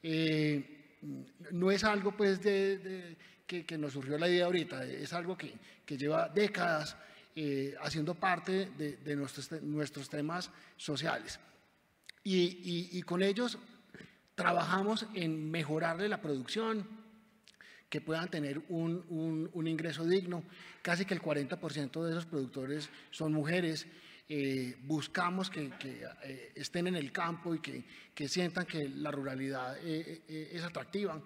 Eh, no es algo pues de, de, que, que nos surgió la idea ahorita, es algo que, que lleva décadas eh, haciendo parte de, de nuestros, nuestros temas sociales. Y, y, y con ellos trabajamos en mejorarle la producción, que puedan tener un, un, un ingreso digno. Casi que el cuarenta por ciento de esos productores son mujeres. Eh, buscamos que, que eh, estén en el campo y que, que sientan que la ruralidad eh, eh, es atractiva,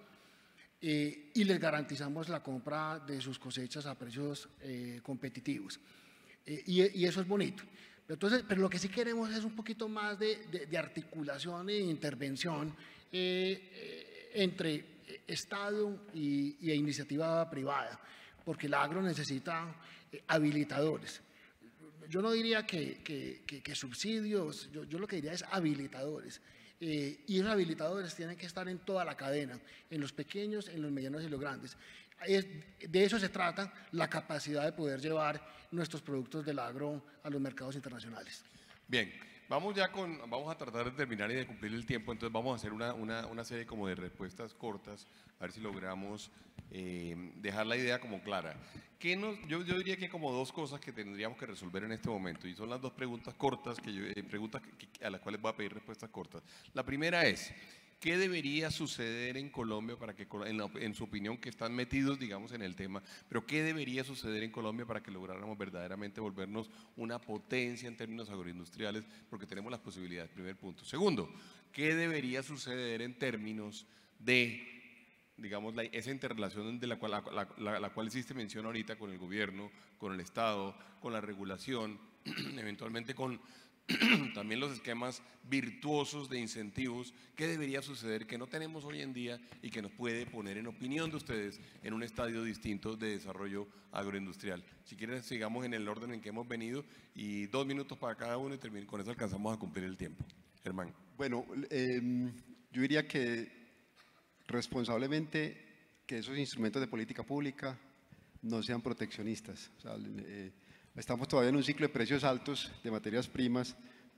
eh, y les garantizamos la compra de sus cosechas a precios eh, competitivos. Eh, y, y eso es bonito. Entonces, pero lo que sí queremos es un poquito más de, de, de articulación e intervención eh, eh, entre Estado y, y iniciativa privada, porque el agro necesita eh, habilitadores. Yo no diría que, que, que, que subsidios, yo, yo lo que diría es habilitadores. Eh, y esos habilitadores tienen que estar en toda la cadena, en los pequeños, en los medianos y los grandes. Es, de eso se trata la capacidad de poder llevar nuestros productos del agro a los mercados internacionales. Bien, vamos ya con, vamos a tratar de terminar y de cumplir el tiempo, entonces vamos a hacer una, una, una serie como de respuestas cortas, a ver si logramos eh, dejar la idea como clara. ¿Qué nos, yo, yo diría que hay como dos cosas que tendríamos que resolver en este momento, y son las dos preguntas cortas, que yo, eh, preguntas que, que, a las cuales voy a pedir respuestas cortas. La primera es, ¿qué debería suceder en Colombia para que, en, la, en su opinión, que están metidos, digamos, en el tema, pero qué debería suceder en Colombia para que lográramos verdaderamente volvernos una potencia en términos agroindustriales, porque tenemos las posibilidades, primer punto. Segundo, ¿qué debería suceder en términos de, digamos, la, esa interrelación de la cual, la, la, la cual hiciste mención ahorita con el gobierno, con el Estado, con la regulación, eventualmente con también los esquemas virtuosos de incentivos? ¿Qué debería suceder que no tenemos hoy en día y que nos puede poner, en opinión de ustedes, en un estadio distinto de desarrollo agroindustrial? Si quieren, sigamos en el orden en que hemos venido, y dos minutos para cada uno, y con eso alcanzamos a cumplir el tiempo. Germán. Bueno, eh, yo diría que responsablemente que esos instrumentos de política pública no sean proteccionistas. O sea, eh, estamos todavía en un ciclo de precios altos de materias primas,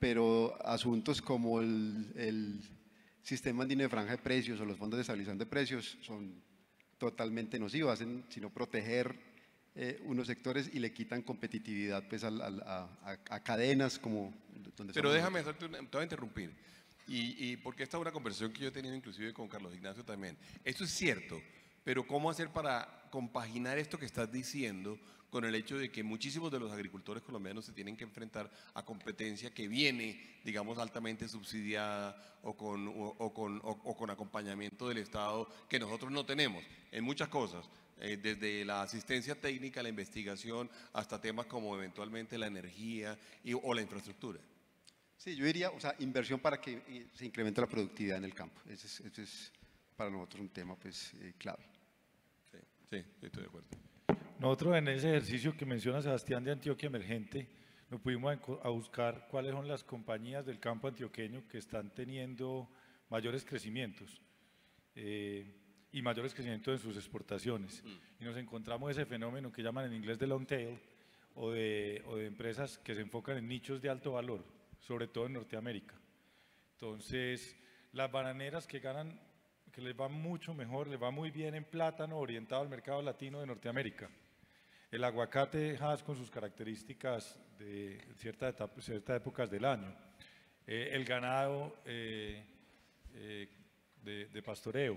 pero asuntos como el, el sistema andino de franja de precios o los fondos de estabilización de precios son totalmente nocivos, hacen sino proteger eh, unos sectores y le quitan competitividad pues, al, al, a, a, a cadenas como donde Pero somos déjame nosotros. hacerte una, te voy a interrumpir. Y, y porque esta es una conversación que yo he tenido inclusive con Carlos Ignacio también. Esto es cierto, pero ¿cómo hacer para compaginar esto que estás diciendo con el hecho de que muchísimos de los agricultores colombianos se tienen que enfrentar a competencia que viene, digamos, altamente subsidiada o con, o, o con, o, o con acompañamiento del Estado que nosotros no tenemos en muchas cosas? Eh, desde la asistencia técnica, la investigación, hasta temas como eventualmente la energía y, o la infraestructura. Sí, yo diría, o sea, inversión para que eh, se incremente la productividad en el campo. Ese es, ese es para nosotros un tema pues eh, clave. Sí, sí, estoy de acuerdo. Nosotros en ese ejercicio que menciona Sebastián de Antioquia Emergente, nos pudimos a buscar cuáles son las compañías del campo antioqueño que están teniendo mayores crecimientos eh, y mayores crecimientos en sus exportaciones. Mm. Y nos encontramos ese fenómeno que llaman en inglés de long tail o de, o de empresas que se enfocan en nichos de alto valor, sobre todo en Norteamérica. Entonces, las bananeras que ganan, que les va mucho mejor, les va muy bien en plátano orientado al mercado latino de Norteamérica. El aguacate Hass con sus características de ciertas etapas, ciertas épocas del año. Eh, el ganado eh, eh, de, de pastoreo.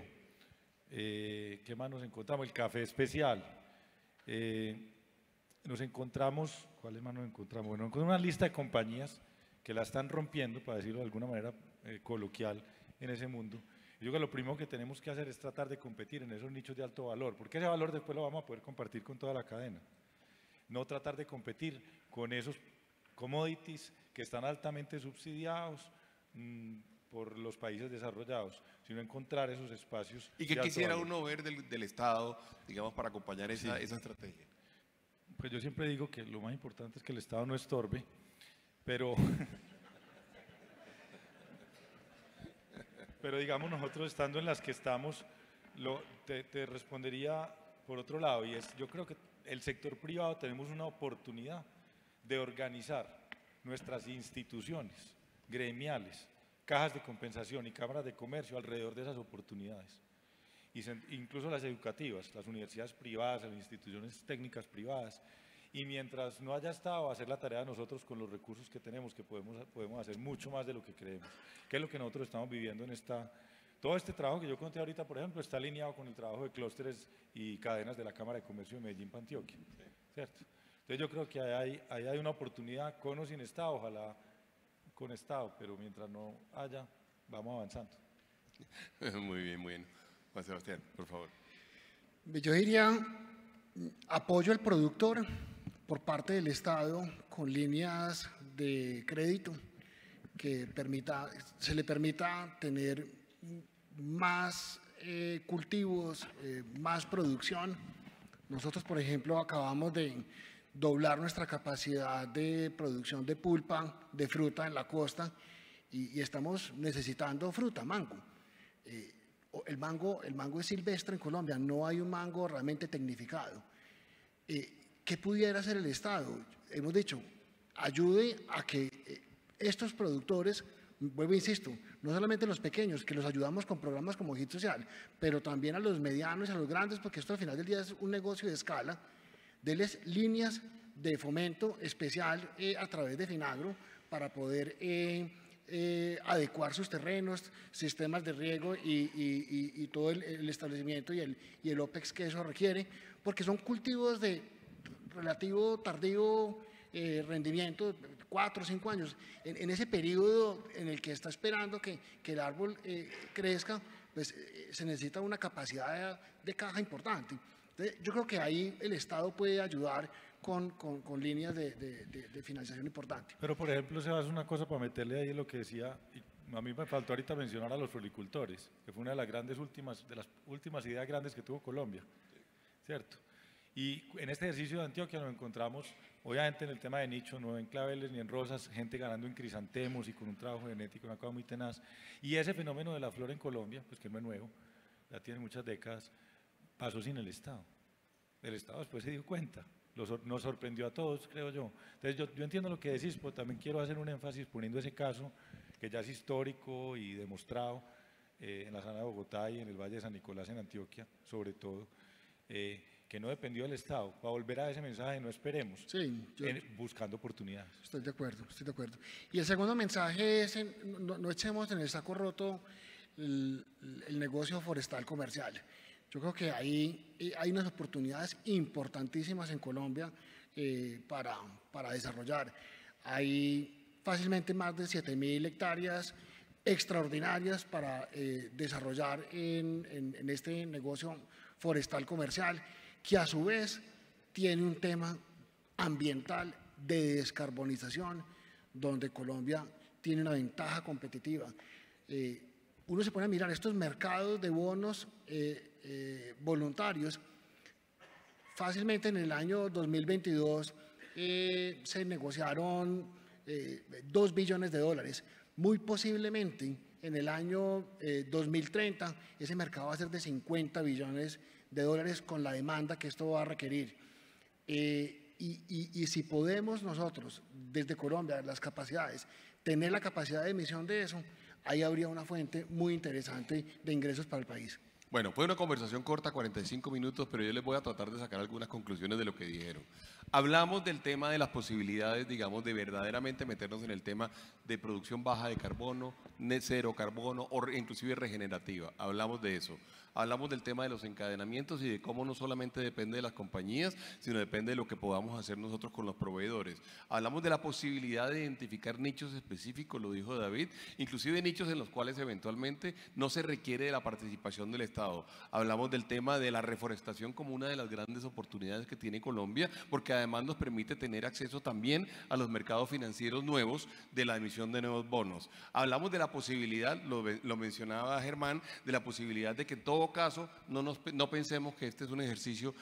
Eh, ¿Qué más nos encontramos? El café especial. Eh, nos encontramos, ¿cuáles más nos encontramos? Bueno, encontramos una lista de compañías que la están rompiendo, para decirlo de alguna manera eh, coloquial, en ese mundo. Yo creo que lo primero que tenemos que hacer es tratar de competir en esos nichos de alto valor, porque ese valor después lo vamos a poder compartir con toda la cadena. No tratar de competir con esos commodities que están altamente subsidiados mmm, por los países desarrollados, sino encontrar esos espacios. ¿Y qué quisiera uno ver del, del Estado, digamos, para acompañar esa, sí. esa estrategia? Pues yo siempre digo que lo más importante es que el Estado no estorbe, pero... Pero digamos, nosotros estando en las que estamos, lo, te, te respondería por otro lado, y es, yo creo que el sector privado tenemos una oportunidad de organizar nuestras instituciones gremiales, cajas de compensación y cámaras de comercio alrededor de esas oportunidades. Y se, incluso las educativas, las universidades privadas, las instituciones técnicas privadas. Y mientras no haya Estado, hacer la tarea de nosotros con los recursos que tenemos, que podemos, podemos hacer mucho más de lo que creemos. ¿Qué es lo que nosotros estamos viviendo en esta... Todo este trabajo que yo conté ahorita, por ejemplo, está alineado con el trabajo de clústeres y cadenas de la Cámara de Comercio de Medellín para Antioquia, ¿cierto? Entonces yo creo que ahí hay, ahí hay una oportunidad con o sin Estado, ojalá con Estado, pero mientras no haya, vamos avanzando. Muy bien, muy bien. Juan Sebastián, por favor. Yo diría apoyo al productor por parte del Estado con líneas de crédito que permita, se le permita tener más eh, cultivos, eh, más producción. Nosotros, por ejemplo, acabamos de doblar nuestra capacidad de producción de pulpa, de fruta en la costa y, y estamos necesitando fruta, mango. Eh, el mango. El mango es silvestre en Colombia, no hay un mango realmente tecnificado. Eh, ¿Qué pudiera hacer el Estado? Hemos dicho, ayude a que estos productores, vuelvo e insisto, no solamente los pequeños, que los ayudamos con programas como Hit Social, pero también a los medianos y a los grandes, porque esto al final del día es un negocio de escala, denles líneas de fomento especial eh, a través de Finagro para poder eh, eh, adecuar sus terrenos, sistemas de riego y, y, y, y todo el, el establecimiento y el, y el OPEX que eso requiere, porque son cultivos de relativo tardío eh, rendimiento, cuatro o cinco años. En, en ese periodo en el que está esperando que, que el árbol eh, crezca, pues eh, se necesita una capacidad de, de caja importante. Entonces, yo creo que ahí el Estado puede ayudar con, con, con líneas de, de, de, de financiación importante. Pero, por ejemplo, se hace una cosa para meterle ahí lo que decía, y a mí me faltó ahorita mencionar a los floricultores, que fue una de las grandes últimas, de las últimas ideas grandes que tuvo Colombia, ¿cierto? Y en este ejercicio de Antioquia nos encontramos, obviamente en el tema de nicho, no en claveles ni en rosas, gente ganando en crisantemos y con un trabajo genético, una cosa muy tenaz. Y ese fenómeno de la flor en Colombia, pues que no es nuevo, ya tiene muchas décadas, pasó sin el Estado. El Estado después se dio cuenta lo sor- nos sorprendió a todos, creo yo. Entonces yo, yo entiendo lo que decís, pero también quiero hacer un énfasis poniendo ese caso que ya es histórico y demostrado eh, en la zona de Bogotá y en el Valle de San Nicolás en Antioquia, sobre todo, eh, que no dependió del Estado. Para volver a ese mensaje, no esperemos, Sí, yo en- buscando oportunidades. estoy de acuerdo, estoy de acuerdo. Y el segundo mensaje es, en- no, no echemos en el saco roto el, el negocio forestal comercial. Yo creo que ahí eh, hay unas oportunidades importantísimas en Colombia eh, para, para desarrollar. Hay fácilmente más de siete mil hectáreas extraordinarias para eh, desarrollar en, en- en este negocio forestal comercial, que a su vez tiene un tema ambiental de descarbonización, donde Colombia tiene una ventaja competitiva. Eh, uno se pone a mirar estos mercados de bonos eh, eh, voluntarios. Fácilmente en el año dos mil veintidós eh, se negociaron eh, dos billones de dólares. Muy posiblemente en el año eh, dos mil treinta ese mercado va a ser de cincuenta billones de dólares con la demanda que esto va a requerir. Eh, y, y- y si podemos nosotros, desde Colombia, las capacidades, tener la capacidad de emisión de eso, ahí habría una fuente muy interesante de ingresos para el país. Bueno, fue una conversación corta, cuarenta y cinco minutos, pero yo les voy a tratar de sacar algunas conclusiones de lo que dijeron. Hablamos del tema de las posibilidades, digamos, de verdaderamente meternos en el tema de producción baja de carbono, net cero carbono o re- inclusive regenerativa. Hablamos de eso. Hablamos del tema de los encadenamientos y de cómo no solamente depende de las compañías, sino depende de lo que podamos hacer nosotros con los proveedores. Hablamos de la posibilidad de identificar nichos específicos, lo dijo David, inclusive nichos en los cuales eventualmente no se requiere de la participación del Estado. Hablamos del tema de la reforestación como una de las grandes oportunidades que tiene Colombia, porque además nos permite tener acceso también a los mercados financieros nuevos de la emisión de nuevos bonos. Hablamos de la posibilidad, lo, lo mencionaba Germán, de la posibilidad de que en todo caso no, nos, no pensemos que este es un ejercicio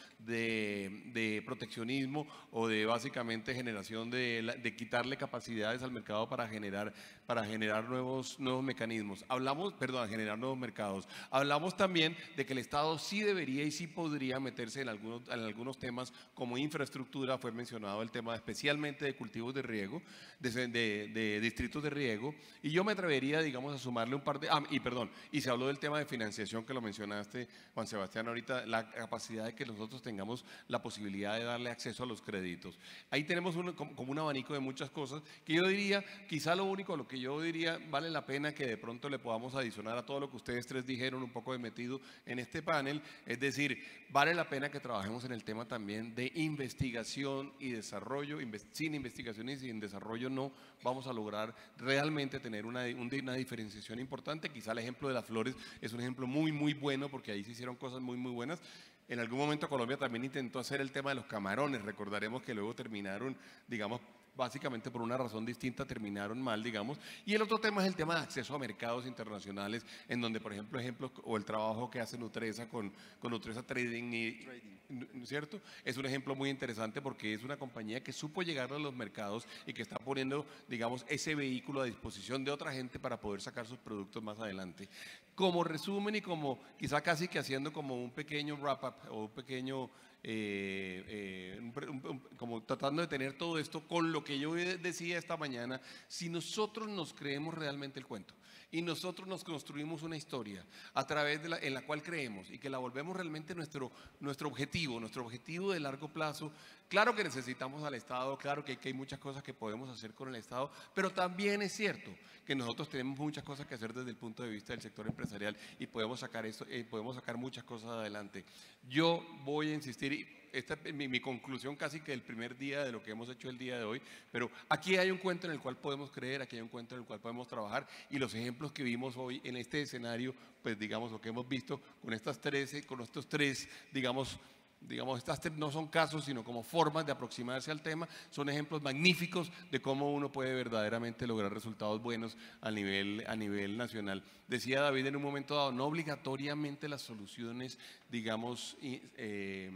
de, de proteccionismo o de básicamente generación de, la- de quitarle capacidades al mercado para generar, para generar nuevos, nuevos mecanismos. Hablamos, perdón, generar nuevos mercados. Hablamos también de que el Estado sí debería y sí podría meterse en algunos, en algunos temas como infraestructura, fue mencionado el tema especialmente de cultivos de riego, de, de- de distritos de riego, y yo me atrevería, digamos, a sumarle un par de, ah, y perdón, y se habló del tema de financiación que lo mencionaste, Juan Sebastián, ahorita, la capacidad de que nosotros tengamos la posibilidad de darle acceso a los créditos. Ahí tenemos un- como como un abanico de muchas cosas que yo diría, quizá lo único, lo que yo diría, vale la pena que de pronto le podamos adicionar a todo lo que ustedes tres dijeron un poco de metido en este panel, es decir, vale la pena que trabajemos en el tema también de investigación y desarrollo. Inves- sin investigación y sin desarrollo no vamos a lograr realmente tener una, un- una diferenciación importante. Quizá el ejemplo de las flores es un ejemplo muy, muy bueno porque ahí se hicieron cosas muy, muy buenas. En algún momento Colombia también intentó hacer el tema de los camarones. Recordaremos que luego terminaron, digamos, básicamente por una razón distinta terminaron mal, digamos. Y el otro tema es el tema de acceso a mercados internacionales, en donde, por ejemplo, ejemplos o el trabajo que hace Nutresa con, con Nutresa Trading, y, ¿no es cierto? Es un ejemplo muy interesante porque es una compañía que supo llegar a los mercados y que está poniendo, digamos, ese vehículo a disposición de otra gente para poder sacar sus productos más adelante. Como resumen y como quizá casi que haciendo como un pequeño wrap-up o un pequeño eh, eh, un pre- un- un- como tratando de tener todo esto con lo que yo decía esta mañana, si nosotros nos creemos realmente el cuento y nosotros nos construimos una historia a través de la, en la cual creemos y que la volvemos realmente nuestro, nuestro objetivo, nuestro objetivo de largo plazo. Claro que necesitamos al Estado, claro que, que hay muchas cosas que podemos hacer con el Estado, pero también es cierto que nosotros tenemos muchas cosas que hacer desde el punto de vista del sector empresarial y podemos sacar esto, eh, podemos sacar muchas cosas adelante. Yo voy a insistir, y esta es mi, mi conclusión casi que del primer día de lo que hemos hecho el día de hoy, pero aquí hay un cuento en el cual podemos creer, aquí hay un cuento en el cual podemos trabajar y los ejemplos que vimos hoy en este escenario, pues digamos lo que hemos visto con estas trece, con estos tres, digamos, digamos, estas tres no son casos, sino como formas de aproximarse al tema, son ejemplos magníficos de cómo uno puede verdaderamente lograr resultados buenos a nivel, a nivel nacional. Decía David en un momento dado, no obligatoriamente las soluciones, digamos, y, eh,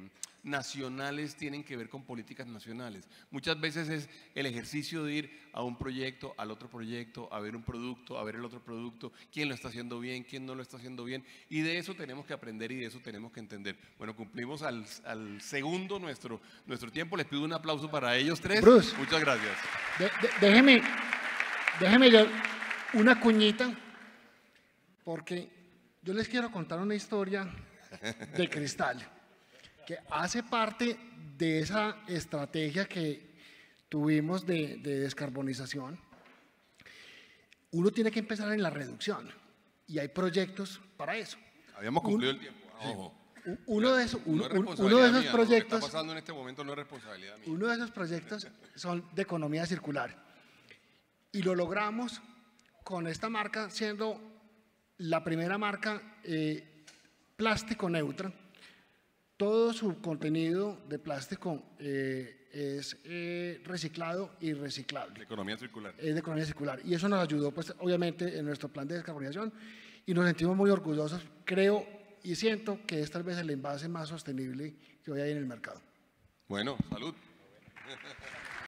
nacionales tienen que ver con políticas nacionales. Muchas veces es el ejercicio de ir a un proyecto, al otro proyecto, a ver un producto, a ver el otro producto, quién lo está haciendo bien, quién no lo está haciendo bien, y de eso tenemos que aprender y de eso tenemos que entender. Bueno, cumplimos al, al segundo nuestro, nuestro tiempo. Les pido un aplauso para ellos tres. Bruce. Muchas gracias. De- de- déjeme, déjeme yo una cuñita, porque yo les quiero contar una historia de Cristal, que hace parte de esa estrategia que tuvimos de, de descarbonización. Uno tiene que empezar en la reducción y hay proyectos para eso. Habíamos cumplido el tiempo. Ojo. U- Uno de esos, uno, No es uno responsabilidad de esos mía, ¿no? Lo que proyectos, está pasando en este momento no es responsabilidad mía. uno de esos proyectos son de economía circular. Y lo logramos con esta marca siendo la primera marca eh, plástico neutra. Todo su contenido de plástico eh, es eh, reciclado y reciclable. La economía circular. Es de economía circular. Y eso nos ayudó, pues, obviamente, en nuestro plan de descarbonización y nos sentimos muy orgullosos. Creo y siento que es tal vez el envase más sostenible que hoy hay en el mercado. Bueno, salud.